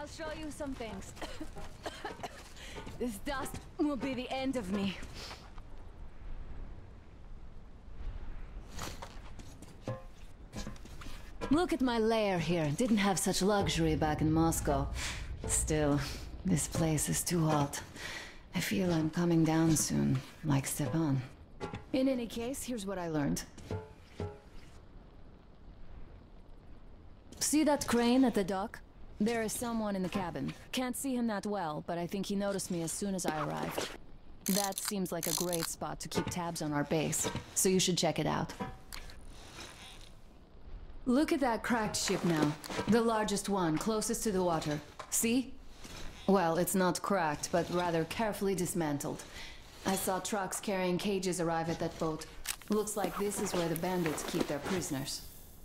I'll show you some things. This dust will be the end of me. Look at my lair here. Didn't have such luxury back in Moscow. Still, this place is too hot. I feel I'm coming down soon, like Stepan. In any case, here's what I learned. See that crane at the dock? There is someone in the cabin. Can't see him that well, but I think he noticed me as soon as I arrived. That seems like a great spot to keep tabs on our base, so you should check it out. Look at that cracked ship now. The largest one, closest to the water. See? Well, it's not cracked, but rather carefully dismantled. I saw trucks carrying cages arrive at that boat. Looks like this is where the bandits keep their prisoners.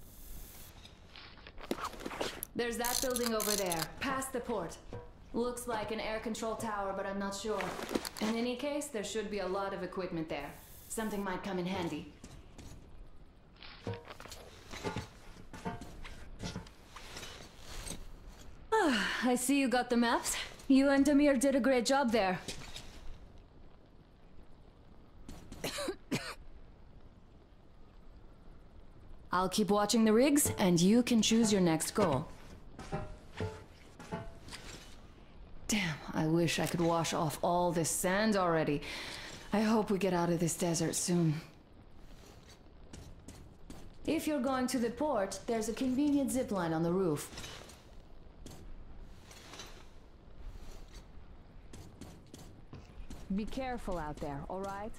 There's that building over there, past the port. Looks like an air control tower, but I'm not sure. In any case, there should be a lot of equipment there. Something might come in handy. I see you got the maps. You and Damir did a great job there. I'll keep watching the rigs, and you can choose your next goal. Damn, I wish I could wash off all this sand already. I hope we get out of this desert soon. If you're going to the port, there's a convenient zipline on the roof. Be careful out there, all right?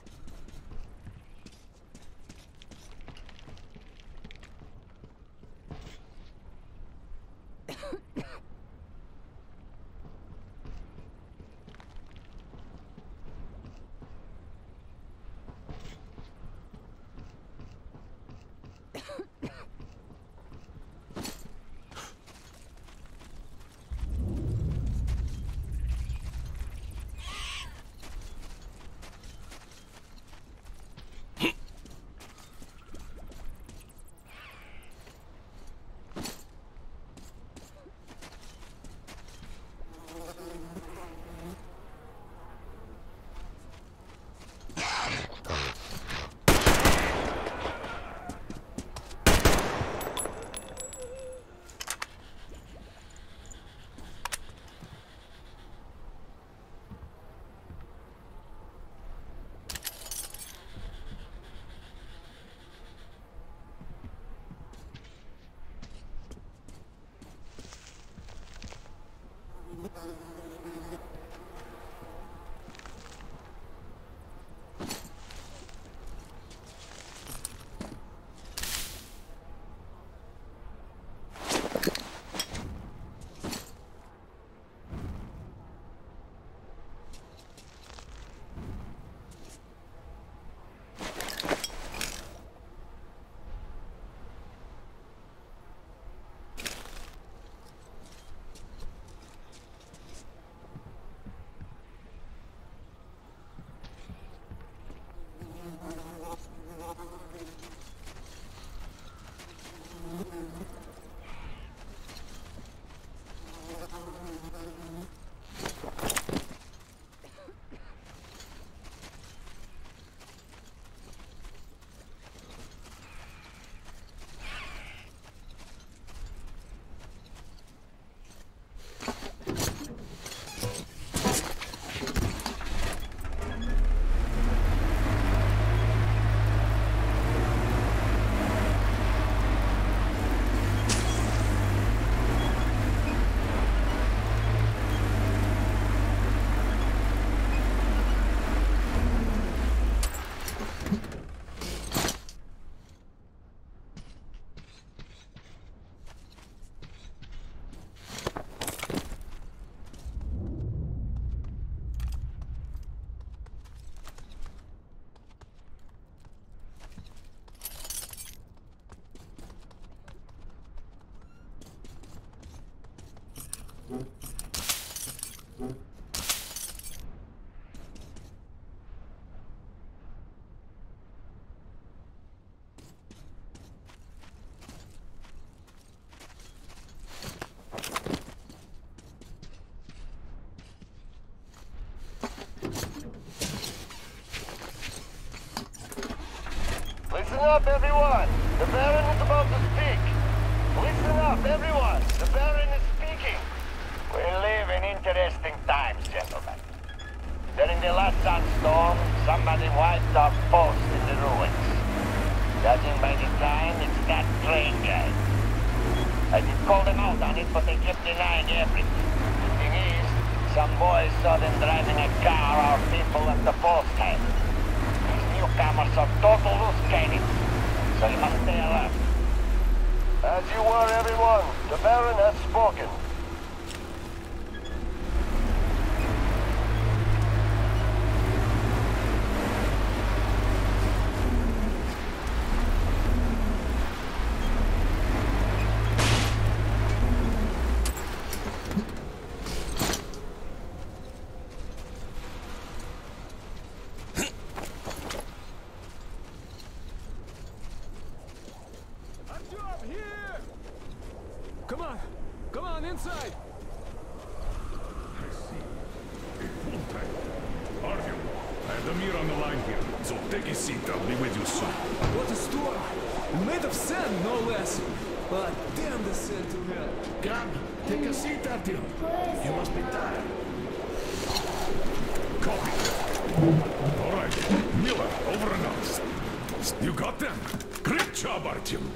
up, everyone! The Baron is about to speak! Listen up, everyone! The Baron is speaking! We live in interesting times, gentlemen. During the last sandstorm, somebody wiped our post in the ruins. Judging by the time, it's that train guy. I did call them out on it, but they kept denying everything. The thing is, some boys saw them driving a car our people at the post had. These newcomers are total loose cannons, so you must stay alert. As you were, everyone, the Baron has spoken. Come on, inside! I see. A full tank. Artyom, I have the mirror on the line here, so take a seat. I'll be with you soon. What a storm! Made of sand, no less. But damn the sand to hell. Come, take a seat, Artyom. You must be tired. Copy. All right, Miller, over and out. You got them? Great job, Artyom.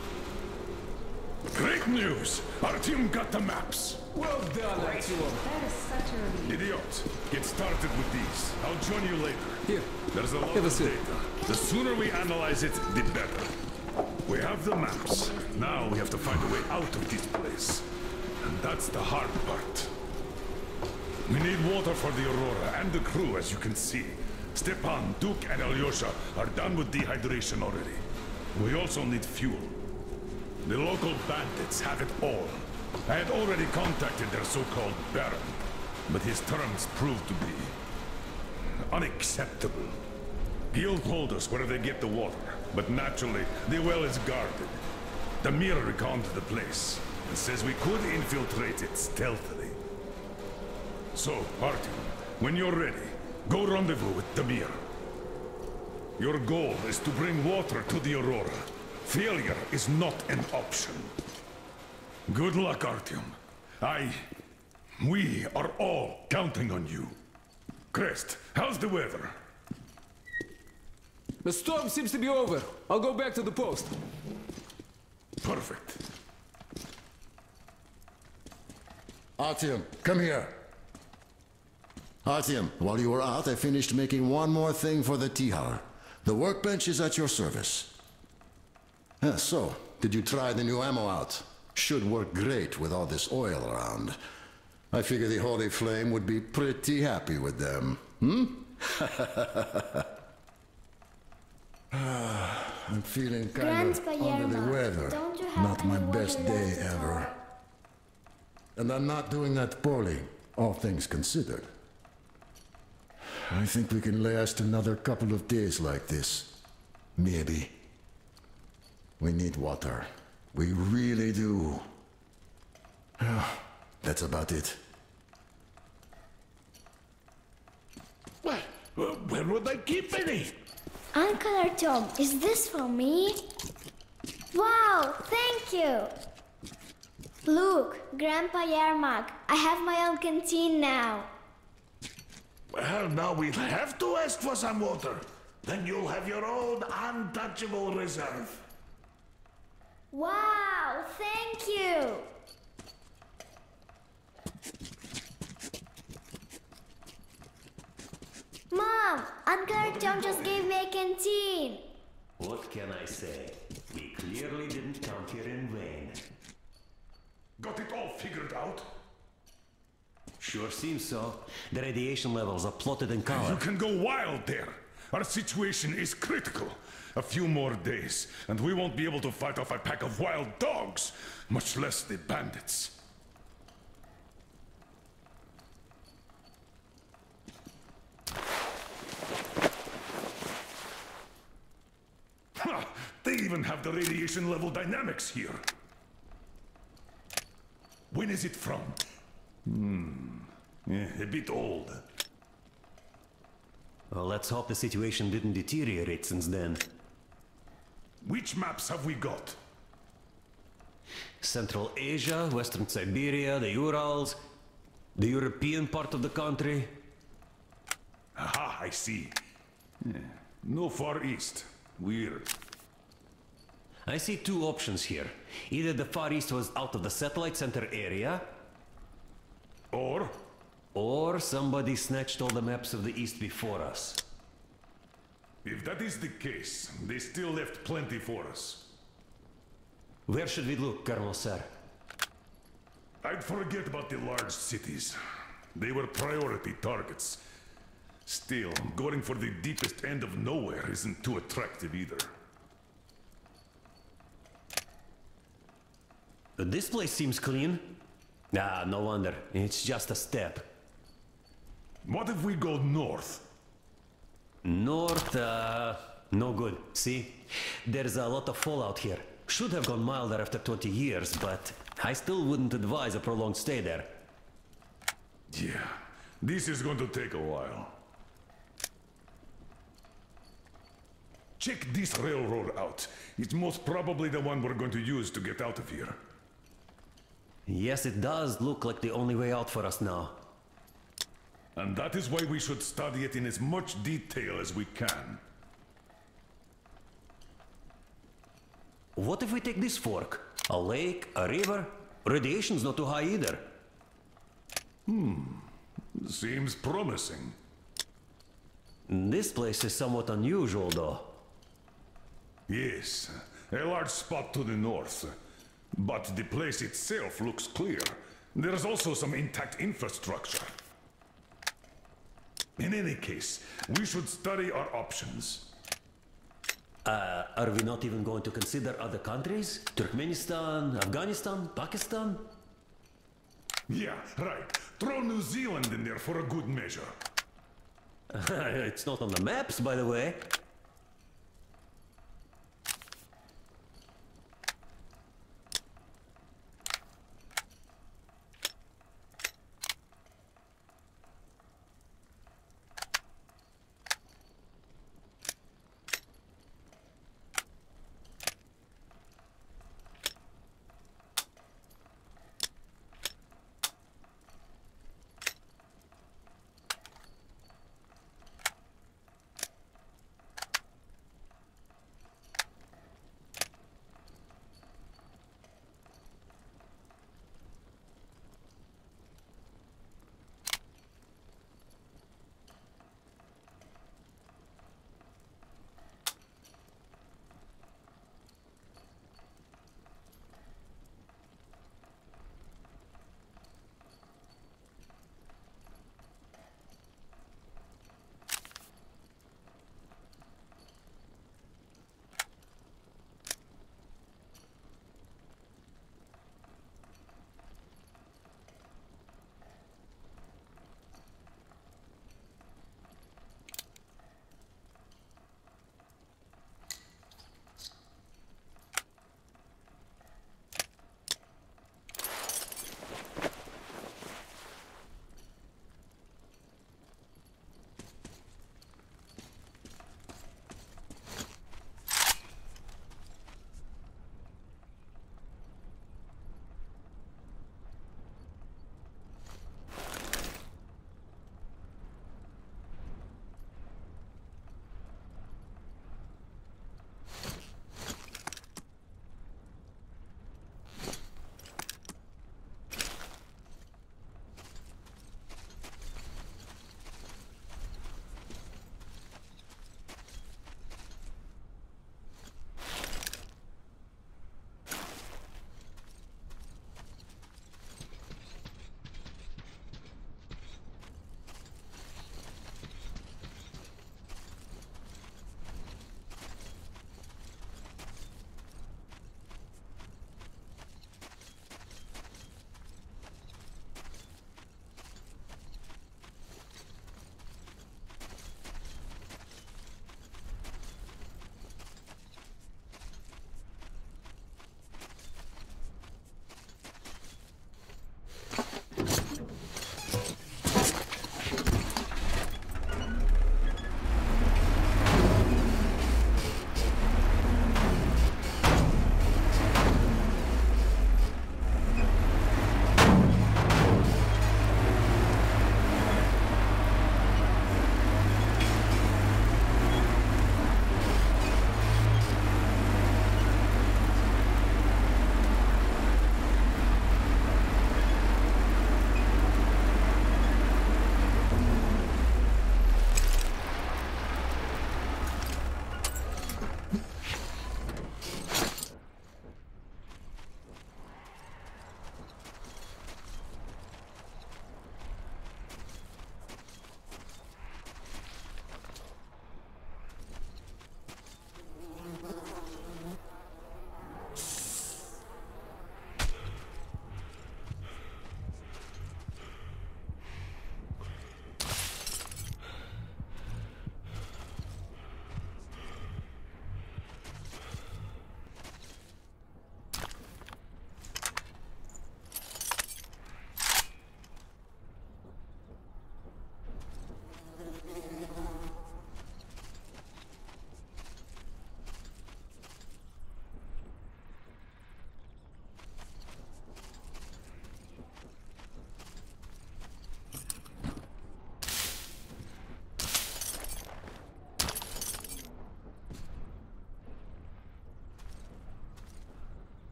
Great news! Artyom got the maps! Well done, Artyom. That is such a relief. Idiot! Get started with these. I'll join you later. Here. There's a lot Have a of sip. data. The sooner we analyze it, the better. We have the maps. Now we have to find a way out of this place. And that's the hard part. We need water for the Aurora and the crew, as you can see. Stepan, Duke, and Alyosha are done with dehydration already. We also need fuel. The local bandits have it all. I had already contacted their so-called Baron, but his terms proved to be unacceptable. He'll told us where they get the water, but naturally, the well is guarded. The mirror reconned the place, and says we could infiltrate it stealthily. So, Artyom, when you're ready, go rendezvous with the mirror. Your goal is to bring water to the Aurora. Failure is not an option. Good luck, Artyom. We are all counting on you. Crest, how's the weather? The storm seems to be over. I'll go back to the post. Perfect. Artyom, come here. Artyom, while you were out, I finished making one more thing for the Tihar. The workbench is at your service. So, did you try the new ammo out? Should work great with all this oil around. I figure the Holy Flame would be pretty happy with them. I'm feeling kind of under the weather. Not my best day ever. And I'm not doing that poorly, all things considered. I think we can last another couple of days like this. Maybe. We need water. We really do. That's about it. Well, where would I keep any? Uncle Artyom, is this for me? Wow, thank you! Look, Grandpa Yermak, I have my own canteen now. Well, now we'll have to ask for some water. Then you'll have your own untouchable reserve. Wow, thank you! Mom, Uncle Artyom just gave me a canteen. What can I say? We clearly didn't come here in vain. Got it all figured out? Sure seems so. The radiation levels are plotted in color. You can go wild there. Our situation is critical. A few more days, and we won't be able to fight off a pack of wild dogs, much less the bandits. Ha! They even have the radiation level dynamics here. When is it from? A bit old. Well, let's hope the situation didn't deteriorate since then. Which maps have we got? Central Asia, Western Siberia, the Urals, the European part of the country. Aha, I see. No Far East. Weird. I see two options here. Either the Far East was out of the satellite center area, or somebody snatched all the maps of the East before us. If that is the case, they still left plenty for us. Where should we look, Colonel Sir? I'd forget about the large cities. They were priority targets. Still, going for the deepest end of nowhere isn't too attractive either. This place seems clean. Ah, no wonder. It's just a step. What if we go north? North, no good. See? There's a lot of fallout here. Should have gone milder after 20 years, but I still wouldn't advise a prolonged stay there. Yeah, this is going to take a while. Check this railroad out. It's most probably the one we're going to use to get out of here. Yes, it does look like the only way out for us now. And that is why we should study it in as much detail as we can. What if we take this fork? A lake, a river? Radiation's not too high either. Seems promising. This place is somewhat unusual, though. Yes, a large spot to the north. But the place itself looks clear. There's also some intact infrastructure. In any case, we should study our options. Are we not even going to consider other countries? Turkmenistan, Afghanistan, Pakistan? Yeah, right. Throw New Zealand in there for a good measure. It's not on the maps, by the way.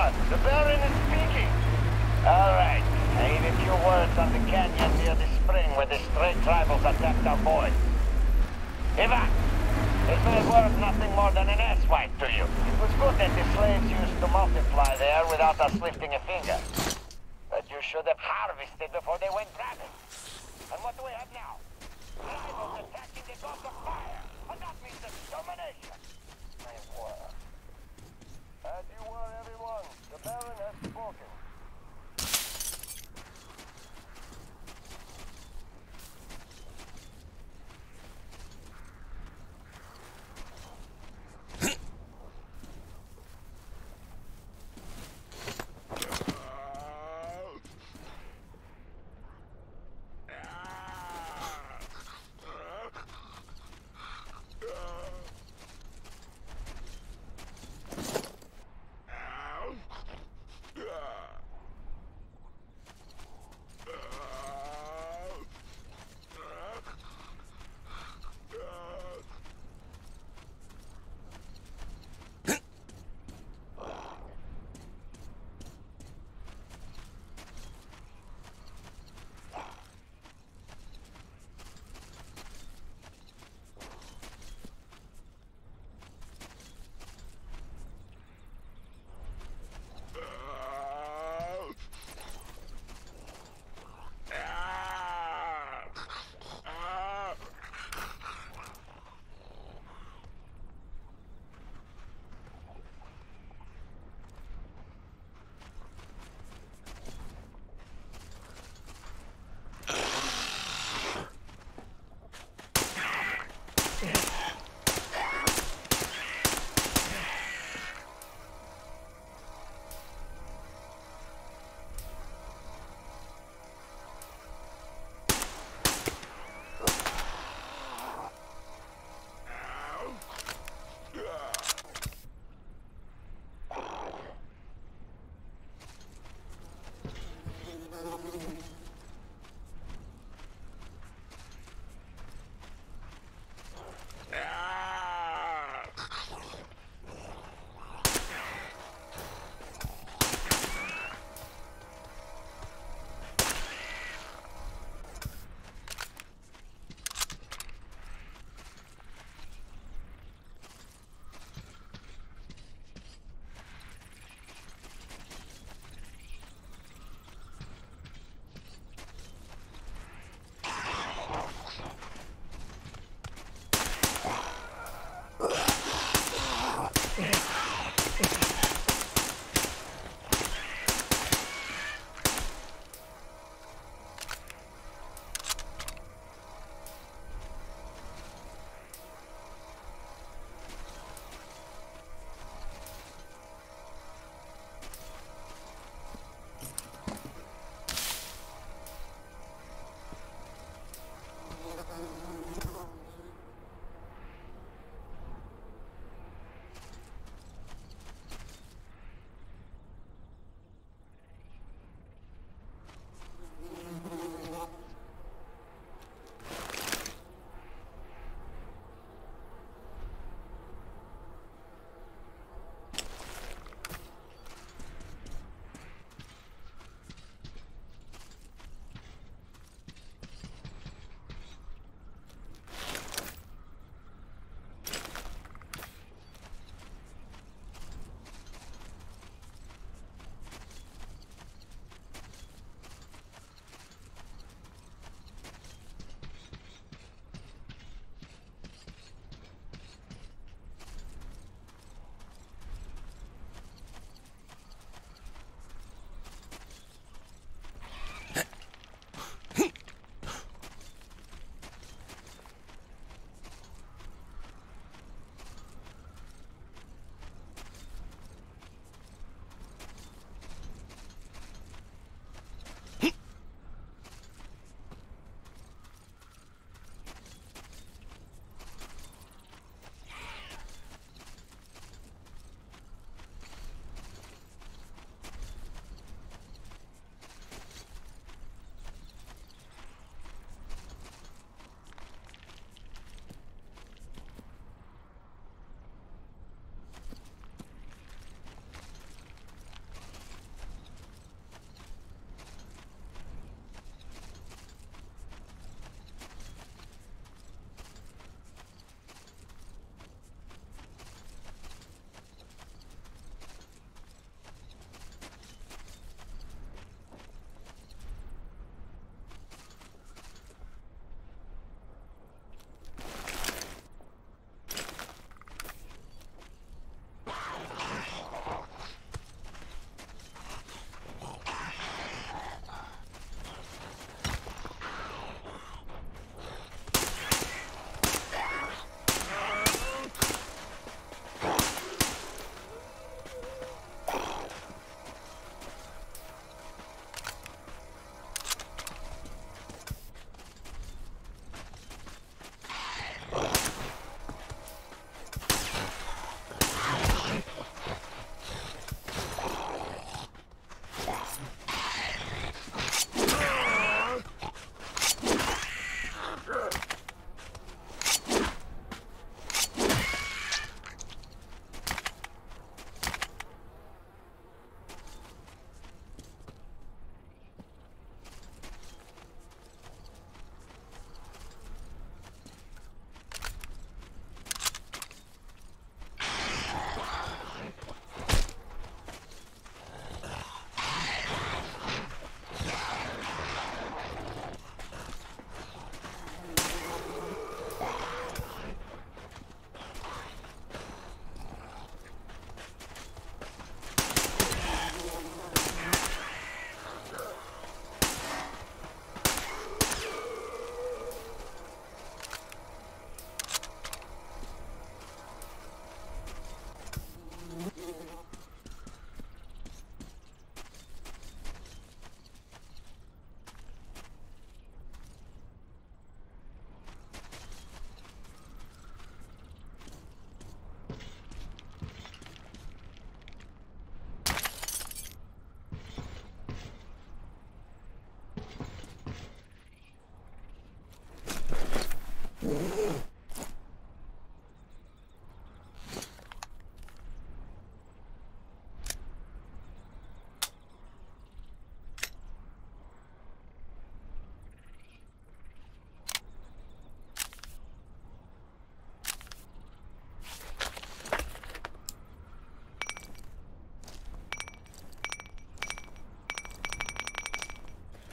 everyone! The Baron is speaking! Alright, I heard a few words on the canyon near the spring where the stray tribals attacked our boys. Eva, this may have worth nothing more than an ass wipe to you. It was good that the slaves used to multiply there without us lifting a finger. But you should have harvested before they went rabid. And what do we have now? Tribals attacking the gods of fire! And that means extermination! My word. As you were, everyone, the Baron has spoken.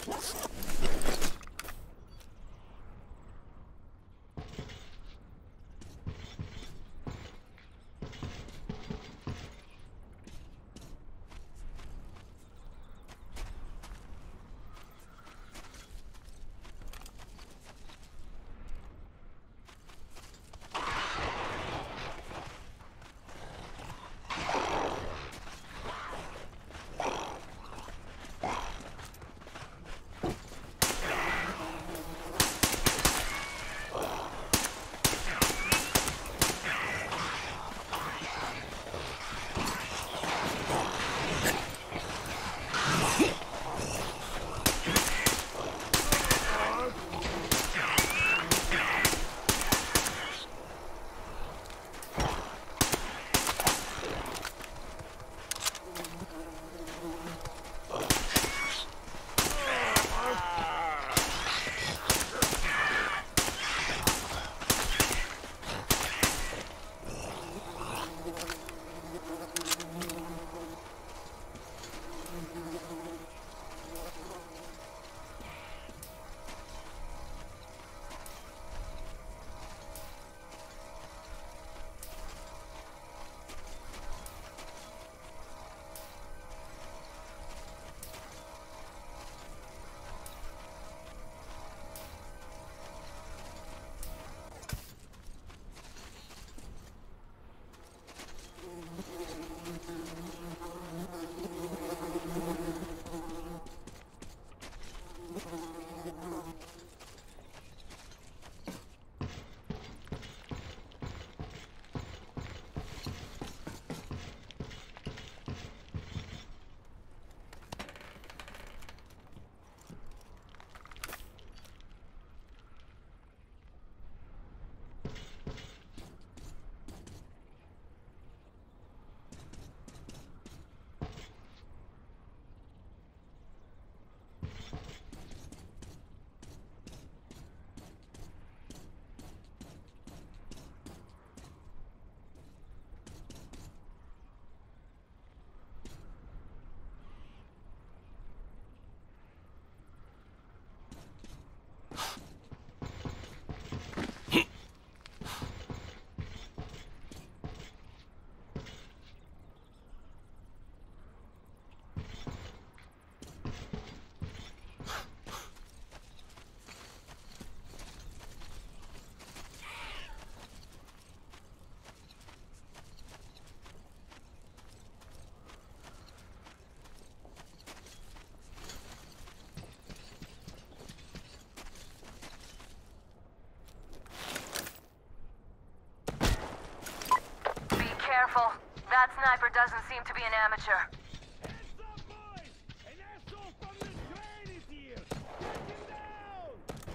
Careful. That sniper doesn't seem to be an amateur. Heads up, boys! An asshole from the train is here! Take him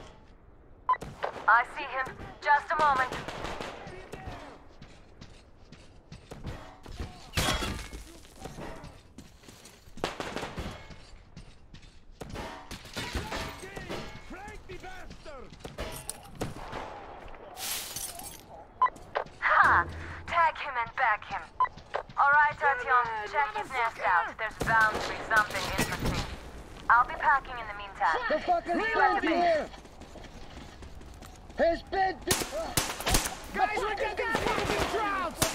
down! I see him. Just a moment. Frank the bastard! Ha! Tag him and back him. Alright, Artyom, check his nest out. There's bound to be something interesting. I'll be packing in the meantime. The fucking See you at the base. here! His bed! Guys, look at these fucking trouts!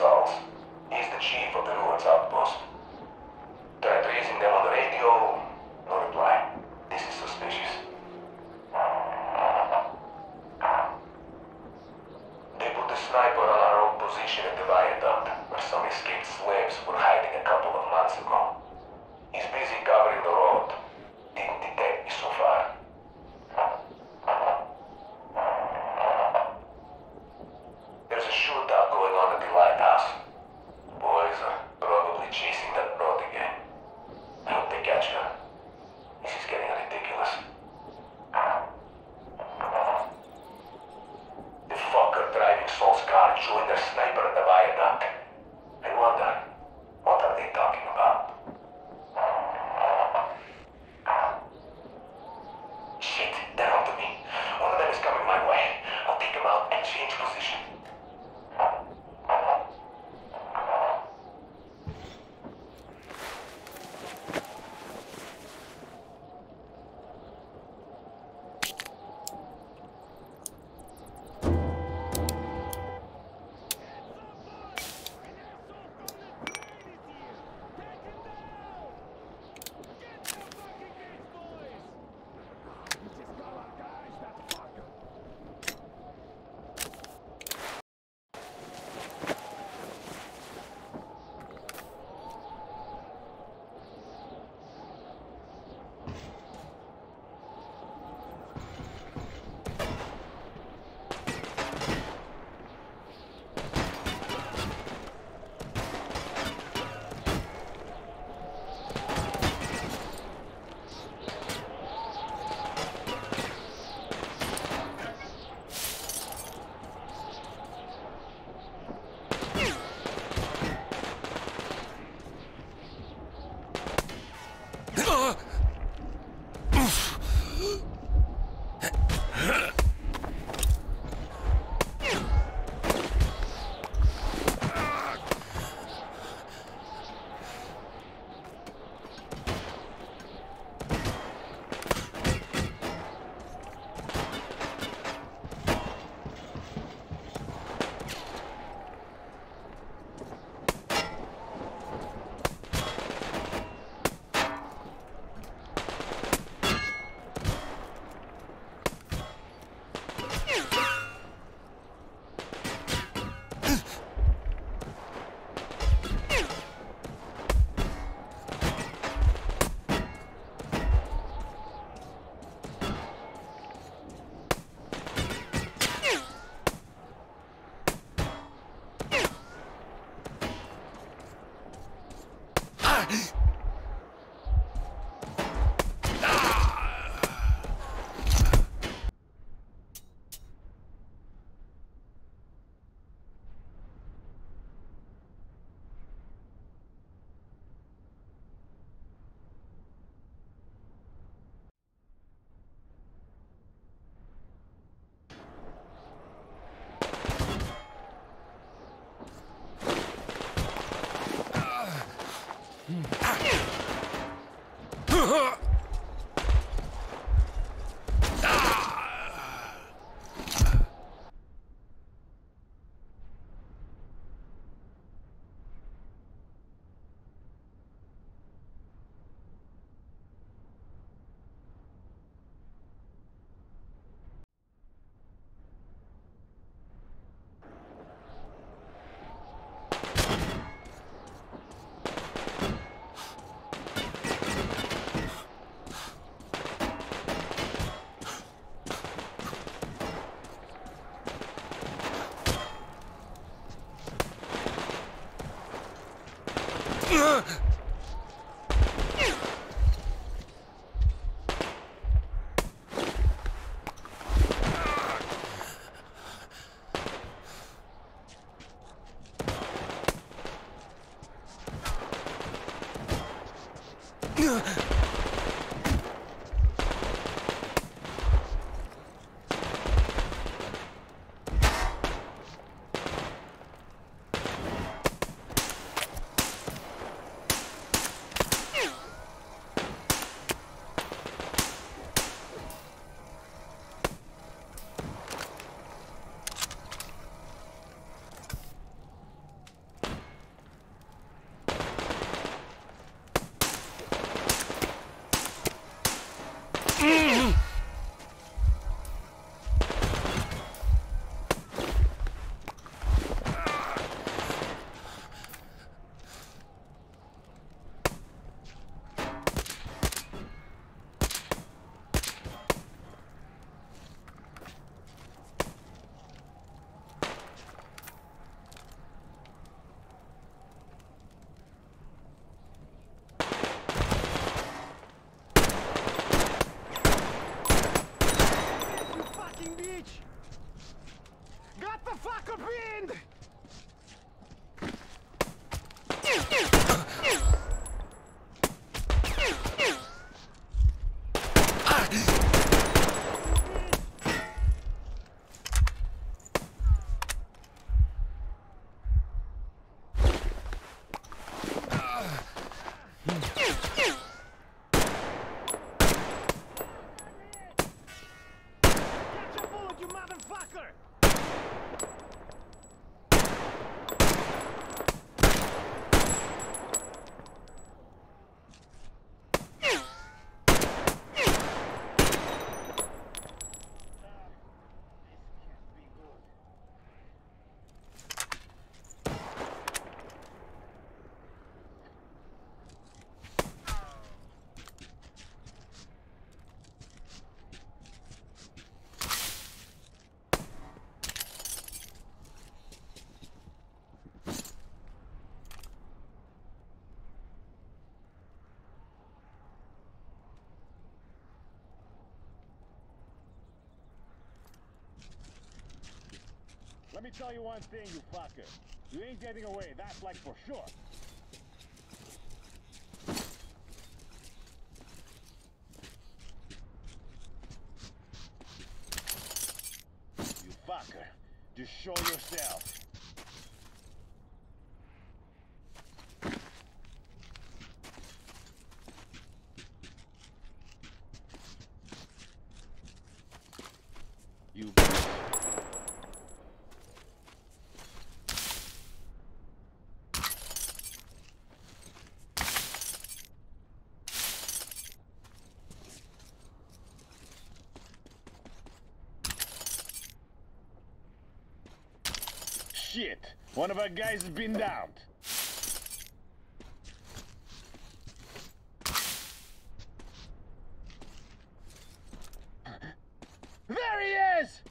missiles. He's the chief of the Ruins outpost. Tried raising them on the radio. No reply. This is suspicious. They put a sniper on our old position at the viaduct, where some escaped slaves were hiding a couple of months ago. He's busy covering the road. Didn't detect me so far. There's a shootout going on at the lighthouse. Boys are probably chasing that boat again. I hope they catch her. This is getting ridiculous. The fucker driving Saul's car joined their sniper at the viaduct. I wonder, what are they talking about? Shit, they're onto me. One of them is coming my way. I'll take him out and change position. Let me tell you one thing, you fucker. You ain't getting away, that's like for sure. You fucker. Just show yourself. You... Shit! One of our guys has been downed. There he is!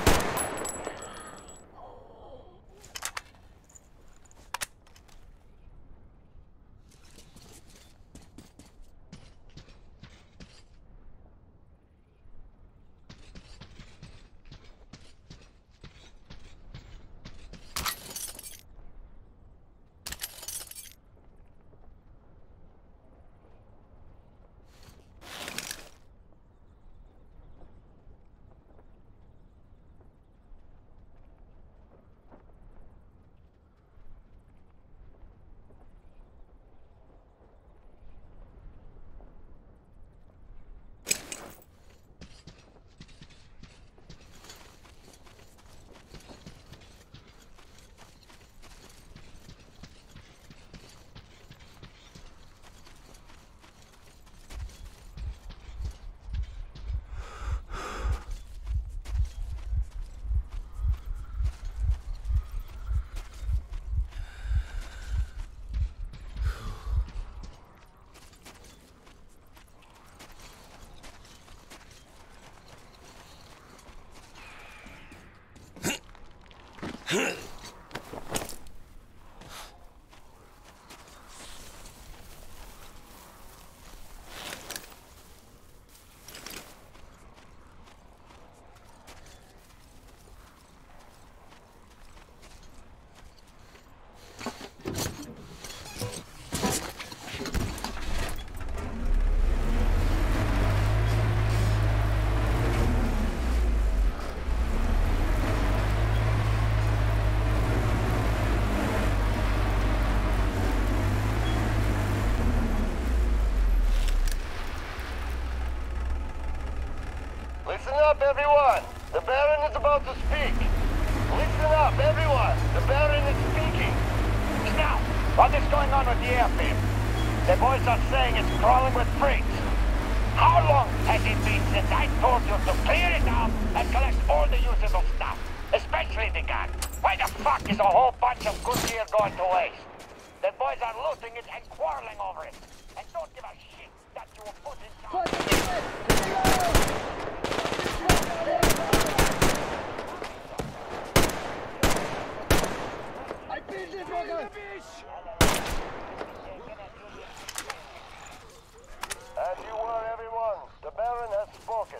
Listen up, everyone! The Baron is about to speak! Listen up, everyone! The Baron is speaking! Now, what is going on with the airfield? The boys are saying it's crawling with freight. How long has it been since I told you to clear it out and collect all the usable stuff? Especially the gun. Why the fuck is a whole bunch of good gear going to waste? The boys are looting it and quarreling over it. And don't give a shit that you were put in charge. I beat this fucker! As you were, everyone, the Baron has spoken.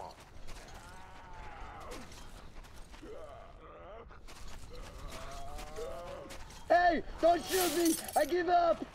Hey, don't shoot me! I give up!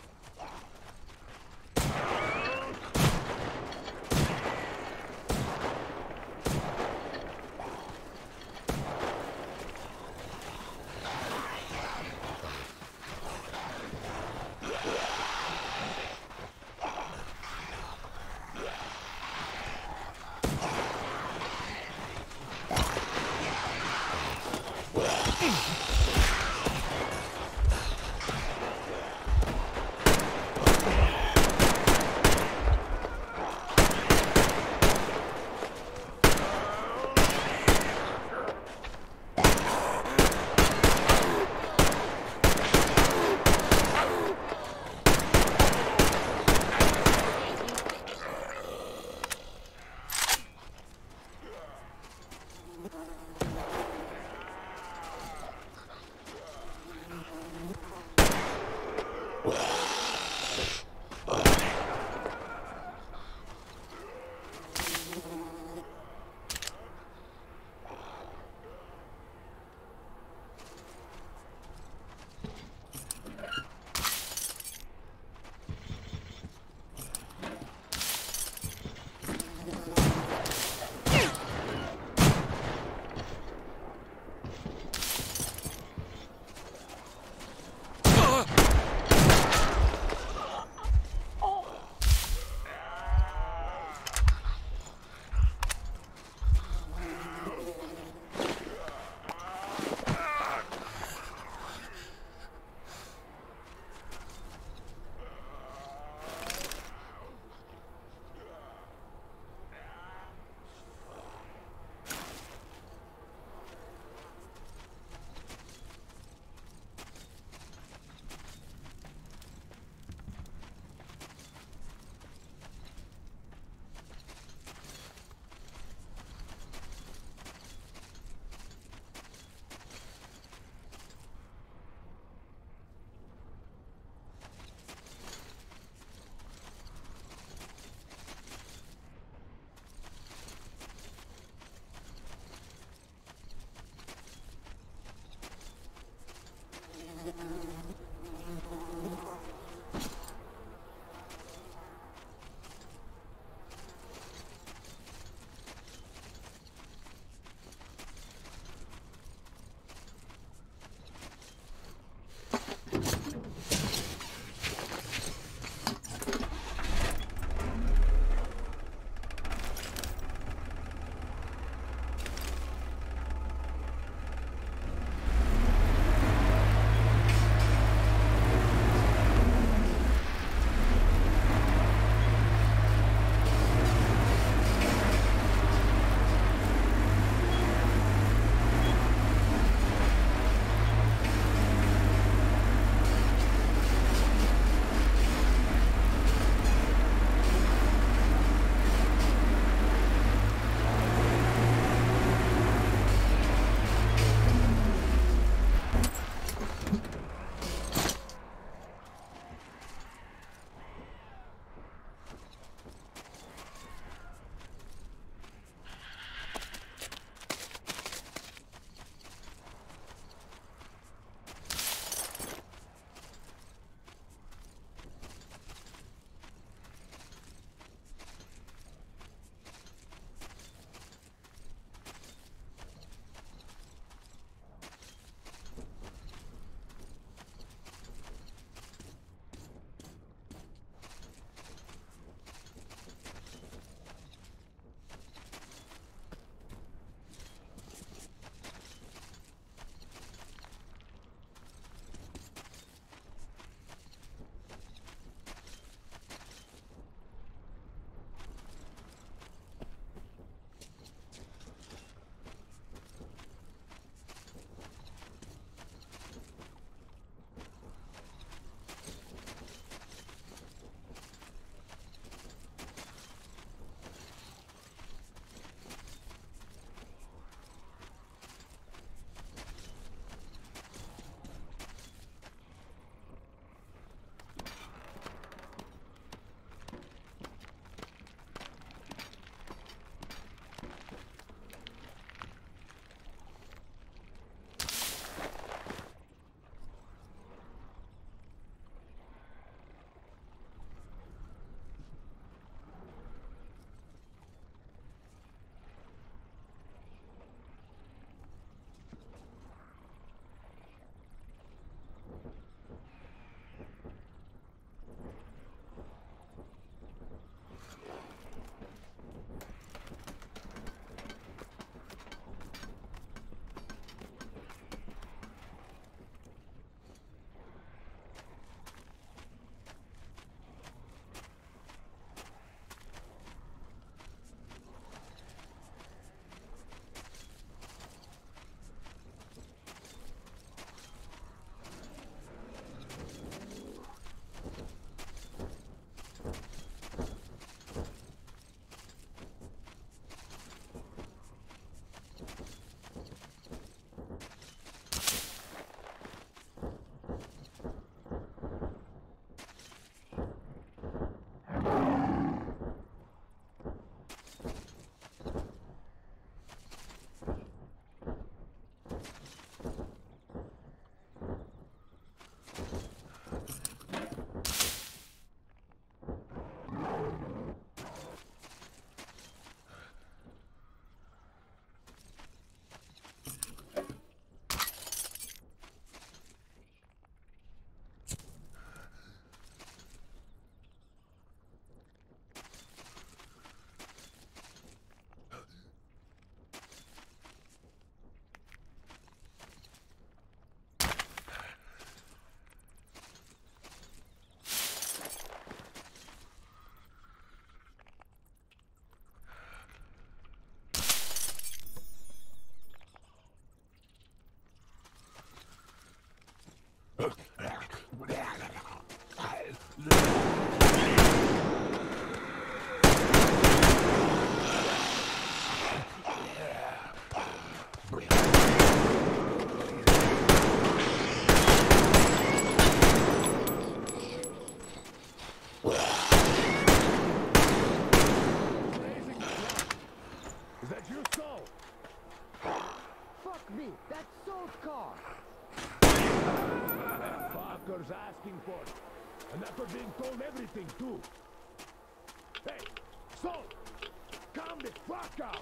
fuckers asking for it. And after being told everything, too. Hey, so, calm the fuck out!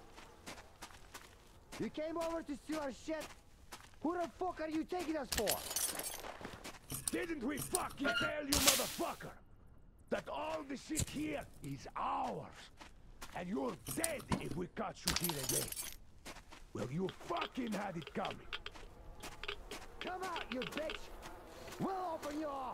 You came over to steal our shit? Who the fuck are you taking us for? Didn't we fucking tell you, motherfucker? That all the shit here is ours. And you're dead if we catch you here again. Well, you fucking had it coming. Come out, you bitch! We'll open you off!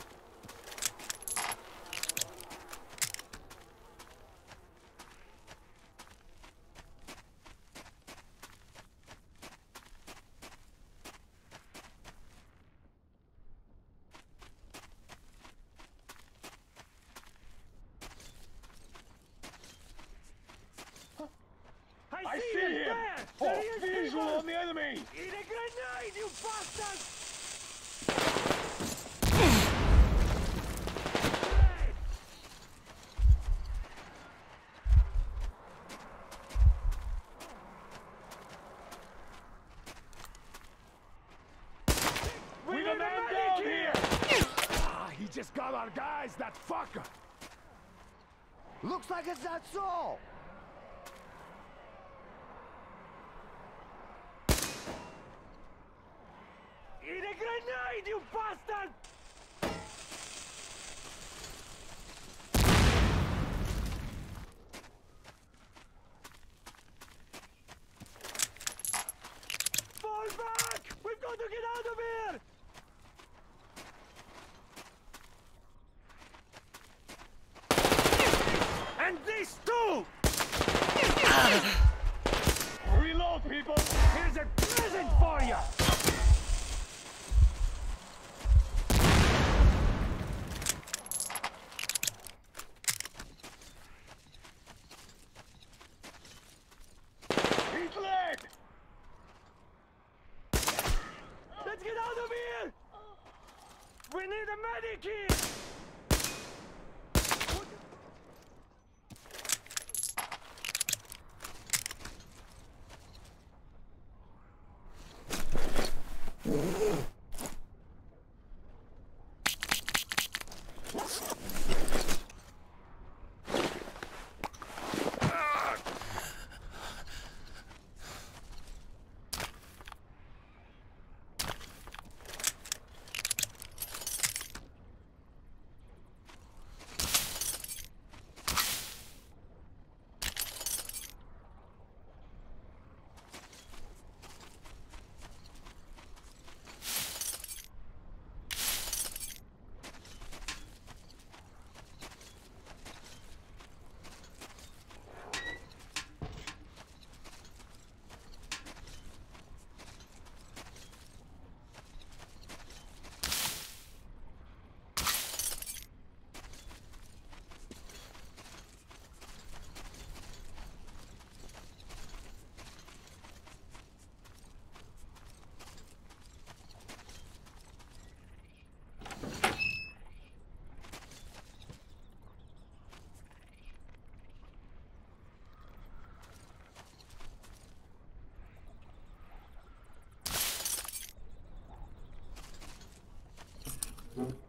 I see him! There! Oh, visual on the enemy! Eat a grenade, you bastard! We need a medic here! Ah, he just got our guys, that fucker! Looks like it's not so! Eat a grenade, you bastard! Fall back! We've got to get out of here! And this too! Reload, people! Here's a present for you! Let's get out of here! We need a medic here! Mm-hmm.